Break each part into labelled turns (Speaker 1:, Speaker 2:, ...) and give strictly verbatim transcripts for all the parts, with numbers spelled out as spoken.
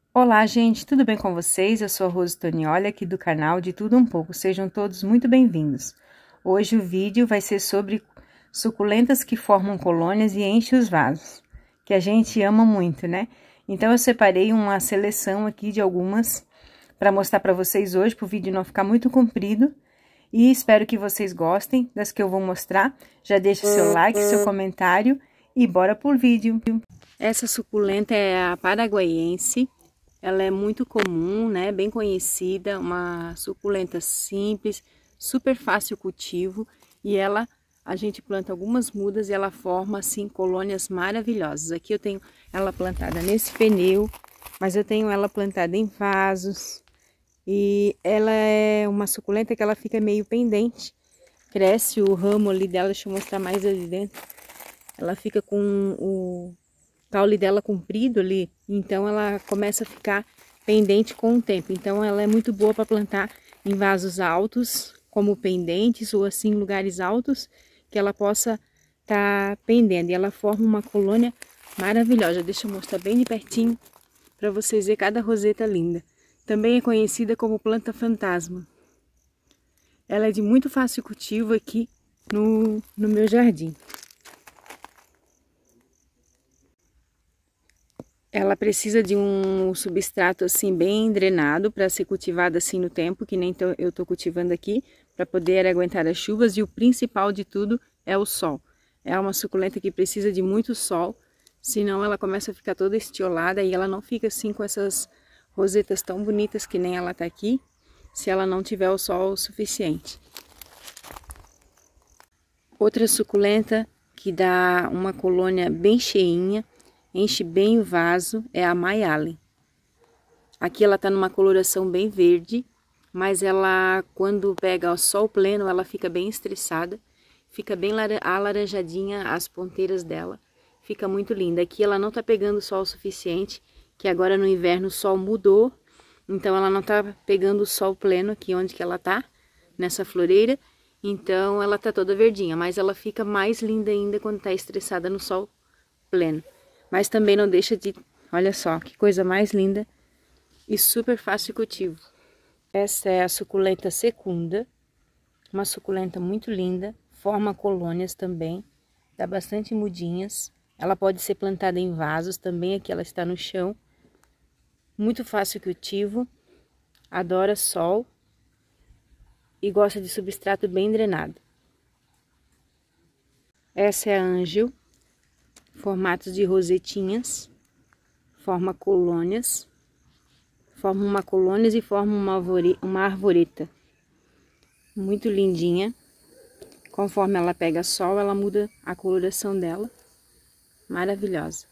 Speaker 1: Olá, gente, tudo bem com vocês? Eu sou a Rose Tonioli, aqui do canal De Tudo Um Pouco. Sejam todos muito bem-vindos. Hoje o vídeo vai ser sobre suculentas que formam colônias e enchem os vasos, que a gente ama muito, né? Então, eu separei uma seleção aqui de algumas para mostrar para vocês hoje, para o vídeo não ficar muito comprido. E espero que vocês gostem das que eu vou mostrar. Já deixa o seu like, seu comentário e bora pro vídeo. Essa suculenta é a paraguaiense. Ela é muito comum, né? Bem conhecida, uma suculenta simples, super fácil cultivo. E ela, a gente planta algumas mudas e ela forma, assim, colônias maravilhosas. Aqui eu tenho ela plantada nesse pneu, mas eu tenho ela plantada em vasos. E ela é uma suculenta que ela fica meio pendente. Cresce o ramo ali dela, deixa eu mostrar mais ali dentro. Ela fica com o caule dela comprido ali, então ela começa a ficar pendente com o tempo. Então ela é muito boa para plantar em vasos altos, como pendentes ou assim lugares altos, que ela possa estar tá pendendo. E ela forma uma colônia maravilhosa. Deixa eu mostrar bem de pertinho para vocês verem cada roseta linda. Também é conhecida como planta fantasma. Ela é de muito fácil cultivo aqui no, no meu jardim. Ela precisa de um substrato assim bem drenado para ser cultivada assim no tempo, que nem tô, eu estou cultivando aqui, para poder aguentar as chuvas. E o principal de tudo é o sol. É uma suculenta que precisa de muito sol, senão ela começa a ficar toda estiolada e ela não fica assim com essas rosetas tão bonitas que nem ela tá aqui, se ela não tiver o sol suficiente. Outra suculenta que dá uma colônia bem cheinha, enche bem o vaso, é a Mayalen. Aqui ela tá numa coloração bem verde, mas ela, quando pega o sol pleno, ela fica bem estressada, fica bem alaranjadinha as ponteiras dela, fica muito linda. Aqui ela não tá pegando sol o suficiente, que agora no inverno o sol mudou, então ela não tá pegando o sol pleno aqui onde que ela tá, nessa floreira, então ela tá toda verdinha, mas ela fica mais linda ainda quando tá estressada no sol pleno. Mas também não deixa de... Olha só, que coisa mais linda e super fácil cultivo. Essa é a suculenta secunda, uma suculenta muito linda, forma colônias também, dá bastante mudinhas. Ela pode ser plantada em vasos também, aqui ela está no chão. Muito fácil cultivo, adora sol e gosta de substrato bem drenado. Essa é a Angel. Formatos de rosetinhas, forma colônias, forma uma colônias e forma uma, uma arvoreta. Muito lindinha. Conforme ela pega sol, ela muda a coloração dela. Maravilhosa.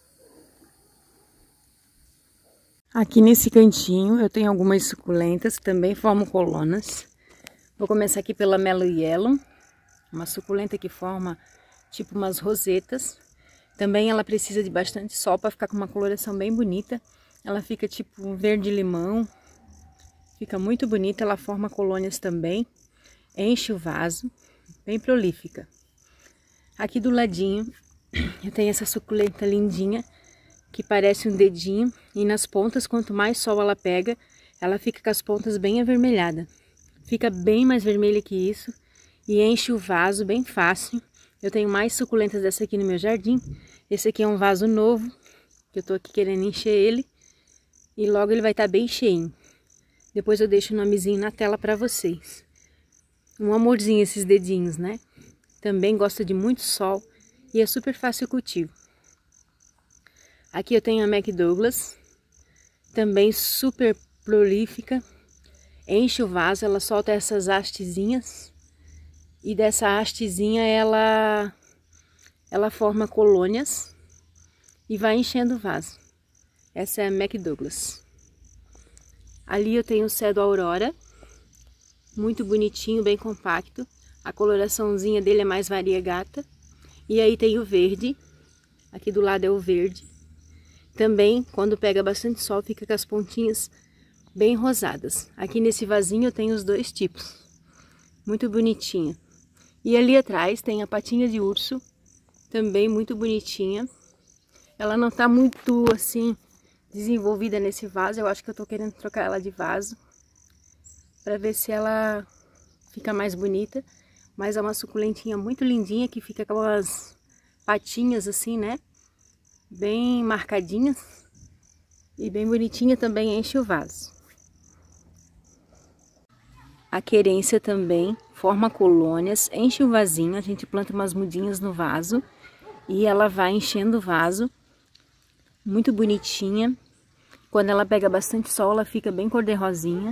Speaker 1: Aqui nesse cantinho eu tenho algumas suculentas que também formam colunas. Vou começar aqui pela Mellow Yellow, uma suculenta que forma tipo umas rosetas. Também ela precisa de bastante sol para ficar com uma coloração bem bonita. Ela fica tipo verde-limão. Fica muito bonita, ela forma colônias também. Enche o vaso, bem prolífica. Aqui do ladinho eu tenho essa suculenta lindinha, que parece um dedinho. E nas pontas, quanto mais sol ela pega, ela fica com as pontas bem avermelhadas. Fica bem mais vermelha que isso e enche o vaso bem fácil. Eu tenho mais suculentas dessa aqui no meu jardim. Esse aqui é um vaso novo, que eu tô aqui querendo encher ele. E logo ele vai estar bem cheinho. Depois eu deixo o nomezinho na tela para vocês. Um amorzinho esses dedinhos, né? Também gosta de muito sol e é super fácil cultivo. Aqui eu tenho a McDouglas, também super prolífica. Enche o vaso, ela solta essas hastezinhas. E dessa hastezinha ela, ela forma colônias e vai enchendo o vaso. Essa é a McDouglas. Ali eu tenho o Cedo Aurora, muito bonitinho, bem compacto. A coloraçãozinha dele é mais variegata. E aí tem o verde, aqui do lado é o verde. Também, quando pega bastante sol, fica com as pontinhas bem rosadas. Aqui nesse vasinho eu tenho os dois tipos, muito bonitinha. E ali atrás tem a patinha de urso, também muito bonitinha. Ela não tá muito assim desenvolvida nesse vaso. Eu acho que eu tô querendo trocar ela de vaso para ver se ela fica mais bonita. Mas é uma suculentinha muito lindinha que fica com as patinhas assim, né? Bem marcadinhas. E bem bonitinha também, enche o vaso. A querência também forma colônias, enche o vasinho. A gente planta umas mudinhas no vaso e ela vai enchendo o vaso. Muito bonitinha. Quando ela pega bastante sol, ela fica bem cor-de-rosinha.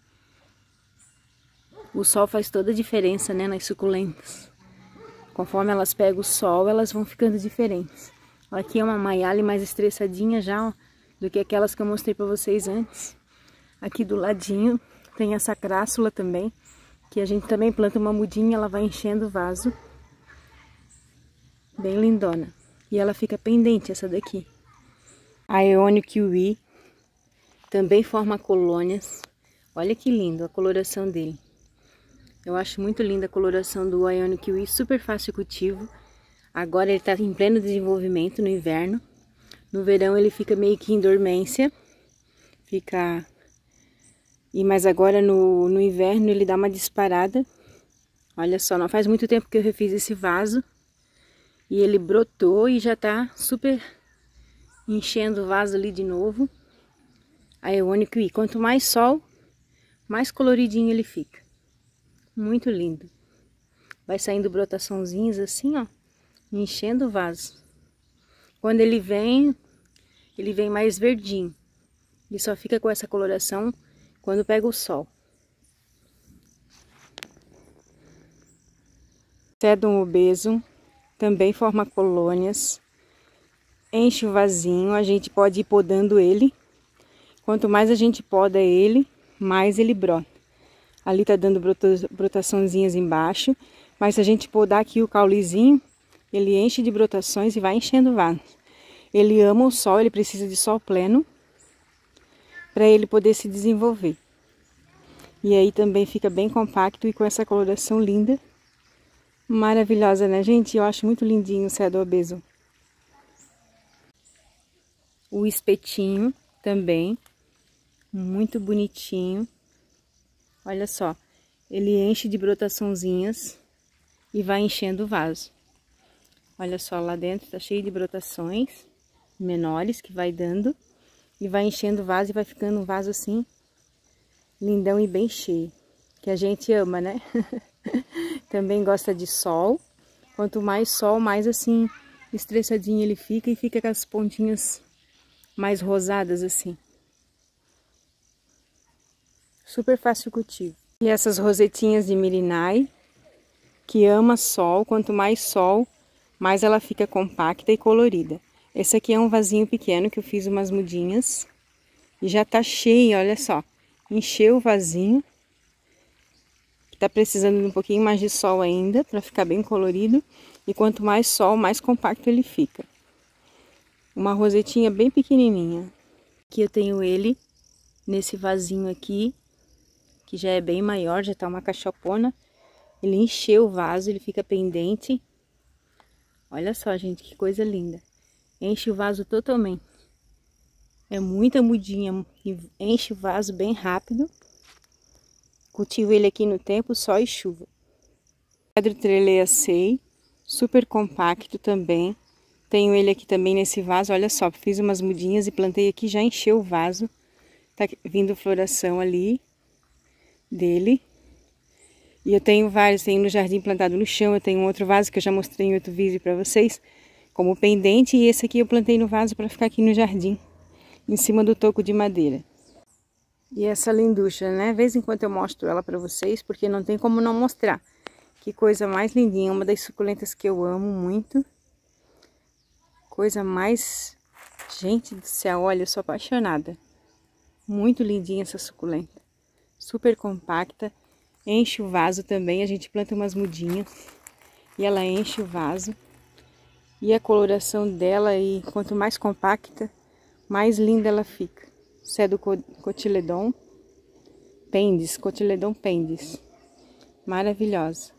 Speaker 1: O sol faz toda a diferença, né, nas suculentas. Conforme elas pegam o sol, elas vão ficando diferentes. Aqui é uma maiale mais estressadinha já, ó, do que aquelas que eu mostrei para vocês antes. Aqui do ladinho tem essa crássula também, que a gente também planta uma mudinha, ela vai enchendo o vaso. Bem lindona. E ela fica pendente, essa daqui. A Aeônio Kiwi também forma colônias. Olha que lindo a coloração dele. Eu acho muito linda a coloração do Aeônio Kiwi, super fácil cultivo. Agora ele está em pleno desenvolvimento no inverno. No verão ele fica meio que em dormência. Fica... E mas agora no, no inverno ele dá uma disparada. Olha só, não faz muito tempo que eu refiz esse vaso. E ele brotou e já está super enchendo o vaso ali de novo. A Aeônio Kiwi, quanto mais sol, mais coloridinho ele fica. Muito lindo. Vai saindo brotaçãozinhas assim, ó, enchendo o vaso. Quando ele vem, ele vem mais verdinho. Ele só fica com essa coloração quando pega o sol. Sedum obeso também forma colônias. Enche o vasinho, a gente pode ir podando ele. Quanto mais a gente poda ele, mais ele brota. Ali tá dando brotaçõezinhas embaixo, mas se a gente podar aqui o caulezinho, ele enche de brotações e vai enchendo o vaso. Ele ama o sol, ele precisa de sol pleno para ele poder se desenvolver. E aí também fica bem compacto e com essa coloração linda. Maravilhosa, né, gente? Eu acho muito lindinho o Sedum obeso. O espetinho também, muito bonitinho. Olha só, ele enche de brotaçãozinhas e vai enchendo o vaso. Olha só, lá dentro tá cheio de brotações menores que vai dando. E vai enchendo o vaso e vai ficando um vaso assim, lindão e bem cheio. Que a gente ama, né? Também gosta de sol. Quanto mais sol, mais assim, estressadinho ele fica e fica com as pontinhas mais rosadas assim. Super fácil cultivo. E essas rosetinhas de Mirinai, que ama sol, quanto mais sol, mais ela fica compacta e colorida. Esse aqui é um vasinho pequeno que eu fiz umas mudinhas. E já tá cheio, olha só. Encheu o vasinho. Tá precisando de um pouquinho mais de sol ainda, para ficar bem colorido. E quanto mais sol, mais compacto ele fica. Uma rosetinha bem pequenininha. Aqui eu tenho ele, nesse vasinho aqui, que já é bem maior, já tá uma cachopona. Ele encheu o vaso, ele fica pendente. Olha só, gente, que coisa linda. Enche o vaso totalmente. É muita mudinha, enche o vaso bem rápido. Cultivo ele aqui no tempo, sol e chuva. Cedro Trelea sei, super compacto também. Tenho ele aqui também nesse vaso, olha só, fiz umas mudinhas e plantei aqui, já encheu o vaso. Tá vindo floração ali dele. E eu tenho vários, tenho no jardim plantado no chão, eu tenho um outro vaso que eu já mostrei em outro vídeo para vocês, como pendente, e esse aqui eu plantei no vaso para ficar aqui no jardim, em cima do toco de madeira. E essa linducha, né? De vez em quando eu mostro ela para vocês, porque não tem como não mostrar. Que coisa mais lindinha, uma das suculentas que eu amo muito. Coisa mais... Gente do céu, olha, eu sou apaixonada. Muito lindinha essa suculenta. Super compacta. Enche o vaso também, a gente planta umas mudinhas. E ela enche o vaso. E a coloração dela, e quanto mais compacta, mais linda ela fica. Sedum cotyledon pendis, cotyledon pendis. Maravilhosa.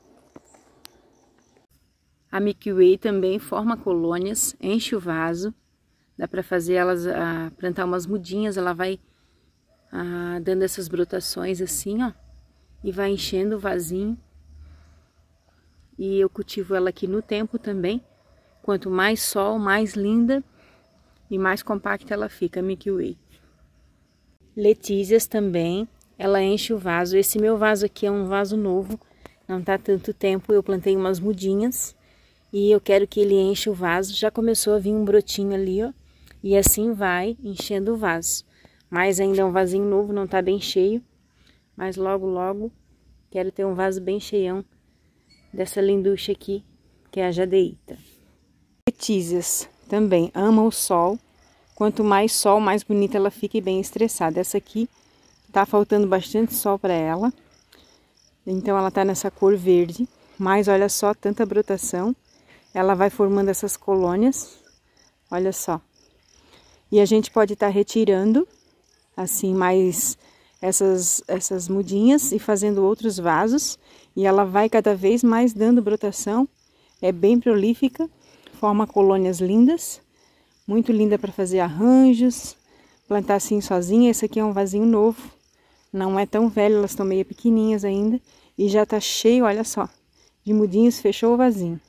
Speaker 1: A Milky Way também forma colônias, enche o vaso. Dá pra fazer elas, a, plantar umas mudinhas, ela vai a, dando essas brotações assim, ó. E vai enchendo o vasinho. E eu cultivo ela aqui no tempo também. Quanto mais sol, mais linda e mais compacta ela fica, Milky Way. Letícias também, ela enche o vaso. Esse meu vaso aqui é um vaso novo, não tá tanto tempo. Eu plantei umas mudinhas e eu quero que ele encha o vaso. Já começou a vir um brotinho ali, ó. E assim vai enchendo o vaso. Mas ainda é um vasinho novo, não tá bem cheio. Mas logo, logo, quero ter um vaso bem cheião dessa linducha aqui, que é a jadeíta. Letícias também ama o sol. Quanto mais sol, mais bonita ela fica e bem estressada. Essa aqui tá faltando bastante sol para ela. Então ela tá nessa cor verde. Mas olha só, tanta brotação. Ela vai formando essas colônias. Olha só. E a gente pode estar tá retirando, assim, mais essas, essas mudinhas e fazendo outros vasos. E ela vai cada vez mais dando brotação. É bem prolífica. Forma colônias lindas. Muito linda para fazer arranjos, plantar assim sozinha. Esse aqui é um vasinho novo, não é tão velho, elas estão meio pequenininhas ainda. E já tá cheio, olha só, de mudinhos, fechou o vasinho.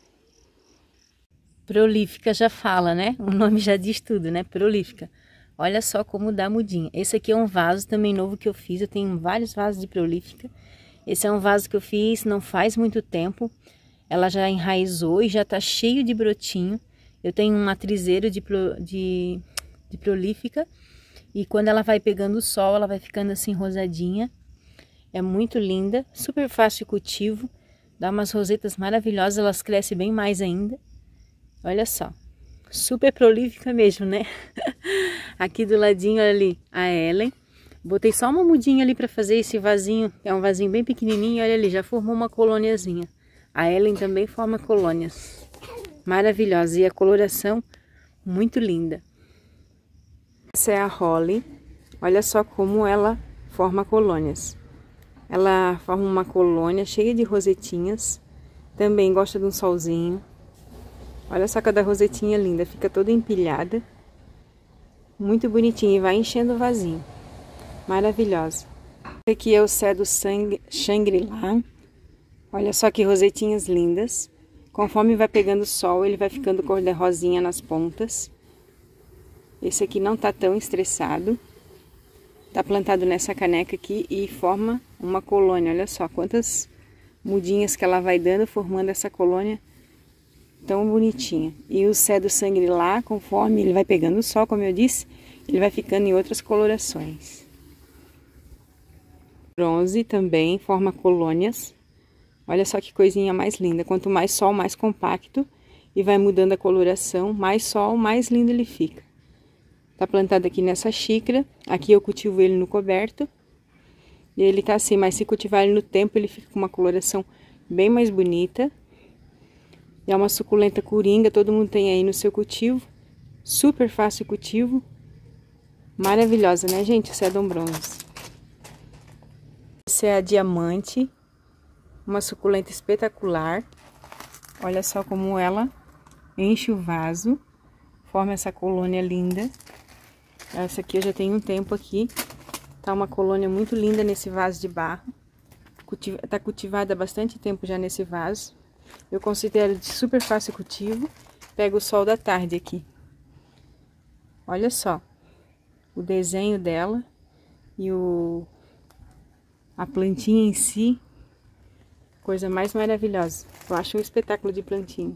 Speaker 1: Prolífica já fala, né? O nome já diz tudo, né? Prolífica. Olha só como dá mudinha. Esse aqui é um vaso também novo que eu fiz, eu tenho vários vasos de prolífica. Esse é um vaso que eu fiz não faz muito tempo. Ela já enraizou e já tá cheio de brotinho. Eu tenho um matrizeiro de, de, de prolífica e quando ela vai pegando o sol, ela vai ficando assim rosadinha. É muito linda, super fácil de cultivo, dá umas rosetas maravilhosas, elas crescem bem mais ainda. Olha só, super prolífica mesmo, né? Aqui do ladinho, olha ali, a Ellen. Botei só uma mudinha ali para fazer esse vasinho, é um vasinho bem pequenininho, olha ali, já formou uma colôniazinha. A Ellen também forma colônias. Maravilhosa e a coloração muito linda. Essa é a Holly. Olha só como ela forma colônias. Ela forma uma colônia cheia de rosetinhas. Também gosta de um solzinho. Olha só cada rosetinha linda. Fica toda empilhada. Muito bonitinha e vai enchendo o vasinho. Maravilhosa. Esse aqui é o cedo Shangri-La. Olha só que rosetinhas lindas. Conforme vai pegando sol, ele vai ficando cor de rosinha nas pontas. Esse aqui não tá tão estressado. Tá plantado nessa caneca aqui e forma uma colônia. Olha só quantas mudinhas que ela vai dando, formando essa colônia tão bonitinha. E o cedo Shangri-La, conforme ele vai pegando sol, como eu disse, ele vai ficando em outras colorações. Bronze também forma colônias. Olha só que coisinha mais linda. Quanto mais sol, mais compacto. E vai mudando a coloração. Mais sol, mais lindo ele fica. Tá plantado aqui nessa xícara. Aqui eu cultivo ele no coberto. E ele tá assim, mas se cultivar ele no tempo, ele fica com uma coloração bem mais bonita. É uma suculenta coringa, todo mundo tem aí no seu cultivo. Super fácil cultivo. Maravilhosa, né, gente? Essa é a Dom Bronze. Essa é a Diamante. Uma suculenta espetacular. Olha só como ela enche o vaso. Forma essa colônia linda. Essa aqui eu já tenho um tempo aqui. Tá uma colônia muito linda nesse vaso de barro. Cultiva, tá cultivada há bastante tempo já nesse vaso. Eu considero de super fácil cultivo. Pega o sol da tarde aqui. Olha só. O desenho dela. E o... a plantinha em si. Coisa mais maravilhosa. Eu acho um espetáculo de plantinha.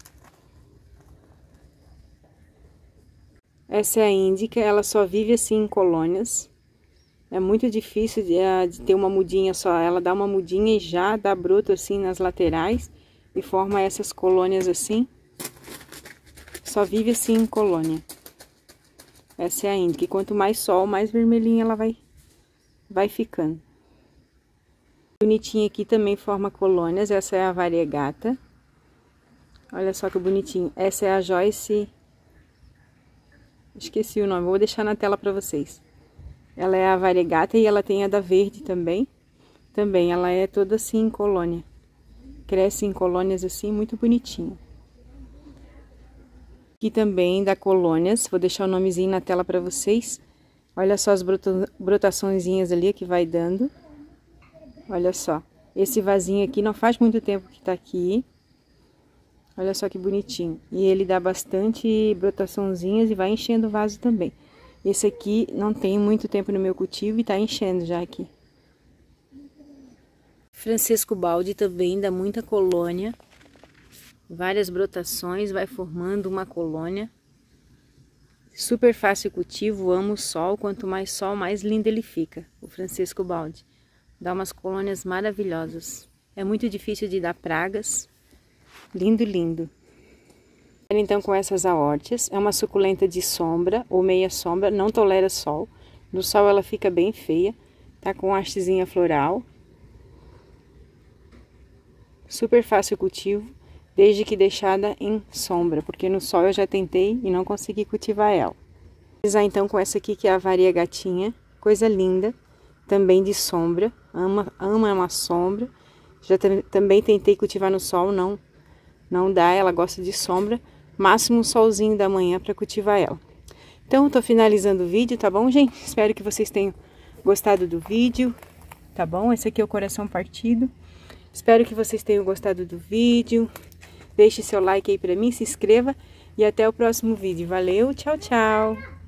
Speaker 1: Essa é a índica. Ela só vive assim em colônias. É muito difícil de, de ter uma mudinha só. Ela dá uma mudinha e já dá broto assim nas laterais. E forma essas colônias assim. Só vive assim em colônia. Essa é a índica. E quanto mais sol, mais vermelhinha ela vai, vai ficando. Bonitinha aqui também forma colônias. Essa é a variegata. Olha só que bonitinho. Essa é a Joyce. Esqueci o nome. Vou deixar na tela para vocês. Ela é a variegata e ela tem a da verde também. Também ela é toda assim em colônia. Cresce em colônias assim, muito bonitinho. Aqui também da Colônias, vou deixar o nomezinho na tela para vocês. Olha só as brotaçõezinhas ali que vai dando. Olha só, esse vasinho aqui não faz muito tempo que tá aqui. Olha só que bonitinho. E ele dá bastante brotaçõezinhas e vai enchendo o vaso também. Esse aqui não tem muito tempo no meu cultivo e tá enchendo já aqui. Francesco Baldi também dá muita colônia. Várias brotações, vai formando uma colônia. Super fácil cultivo, amo o sol. Quanto mais sol, mais lindo ele fica. O Francesco Baldi dá umas colônias maravilhosas. É muito difícil de dar pragas. Lindo, lindo. Então com essas aórtias, é uma suculenta de sombra ou meia sombra, não tolera sol. No sol ela fica bem feia, tá com hastezinha floral. Super fácil cultivo, desde que deixada em sombra, porque no sol eu já tentei e não consegui cultivar ela. Vou finalizar então com essa aqui que é a varia gatinha, coisa linda, também de sombra, ama, ama uma sombra. Já também tentei cultivar no sol, não, não dá, ela gosta de sombra, máximo um solzinho da manhã para cultivar ela. Então eu tô finalizando o vídeo, tá bom, gente? Espero que vocês tenham gostado do vídeo, tá bom? Esse aqui é o coração partido. Espero que vocês tenham gostado do vídeo. Deixe seu like aí pra mim, se inscreva e até o próximo vídeo. Valeu, tchau, tchau!